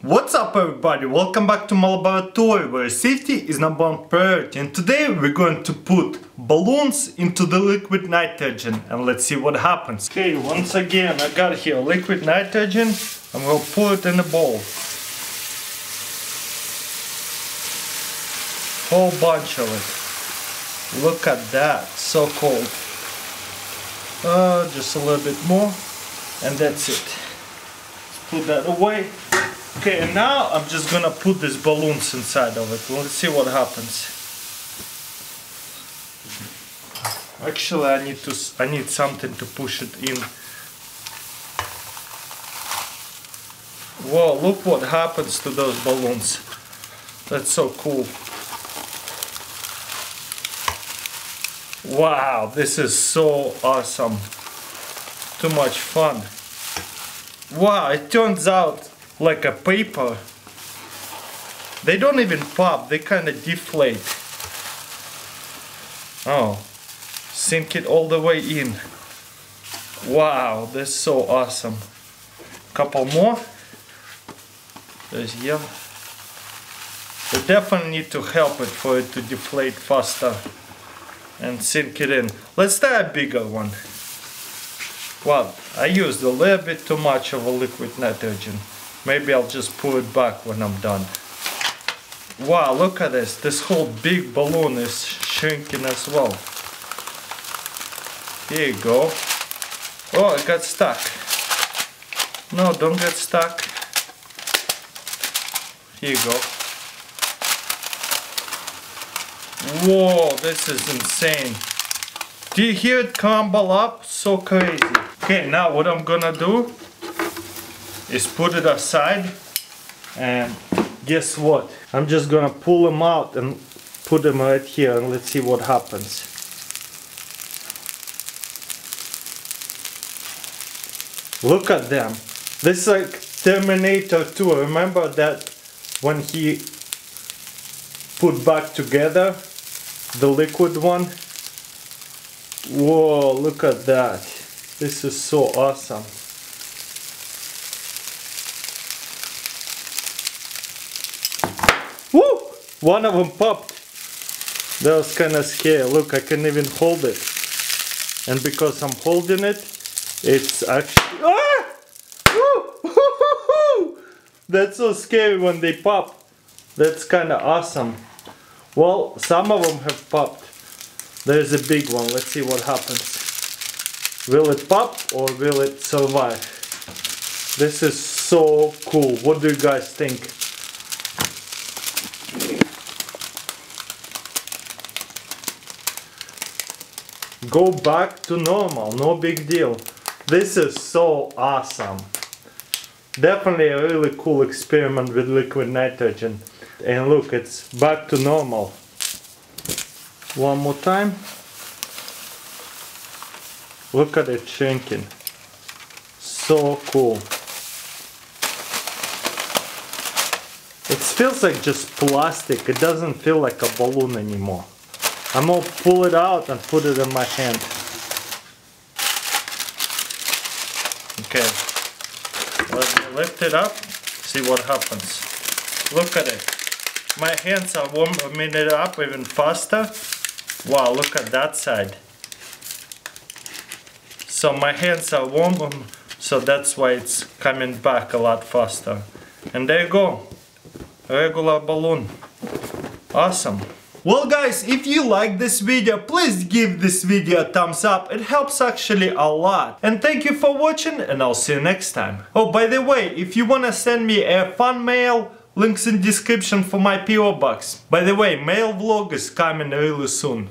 What's up everybody, welcome back to my laboratory where safety is number one priority, and today we're going to put balloons into the liquid nitrogen and let's see what happens. Okay, once again I got here liquid nitrogen. I'm going to pour it in a bowl. Whole bunch of it. Look at that, so cold. Just a little bit more and that's it. Let's put that away. Okay, and now I'm just gonna put these balloons inside of it. Let's see what happens. Actually, I need something to push it in. Whoa! Look what happens to those balloons. That's so cool. Wow! This is so awesome. Too much fun. Wow! It turns out like a paper. They don't even pop, they kind of deflate. Oh, sink it all the way in. Wow, this is so awesome. Couple more. There's yellow. We definitely need to help it for it to deflate faster and sink it in. Let's try a bigger one. Well, I used a little bit too much of a liquid nitrogen. Maybe I'll just pull it back when I'm done. Wow, look at this. This whole big balloon is shrinking as well. Here you go. Oh, it got stuck. No, don't get stuck. Here you go. Whoa, this is insane. Do you hear it crumble up? So crazy. Okay, now what I'm gonna do is put it aside, and guess what? I'm just gonna pull them out and put them right here and let's see what happens. Look at them. This is like Terminator 2. Remember that when he put back together the liquid one? Whoa, look at that. This is so awesome. Woo! One of them popped. That was kind of scary. Look, I can even hold it. And because I'm holding it, it's actually... Ah! Woo! That's so scary when they pop. That's kind of awesome. Well, some of them have popped. There's a big one. Let's see what happens. Will it pop or will it survive? This is so cool. What do you guys think? Go back to normal, no big deal. This is so awesome. Definitely a really cool experiment with liquid nitrogen. And look, it's back to normal. One more time. Look at it shrinking. So cool. It feels like just plastic. It doesn't feel like a balloon anymore. I'm gonna pull it out and put it in my hand. Okay, let me lift it up, see what happens. Look at it. My hands are warming it up even faster. Wow, look at that side. So my hands are warm, so that's why it's coming back a lot faster. And there you go, a regular balloon. Awesome. Well guys, if you like this video, please give this video a thumbs up. It helps actually a lot. And thank you for watching, and I'll see you next time. Oh, by the way, if you wanna send me a fan mail, links in description for my PO box. By the way, mail vlog is coming really soon.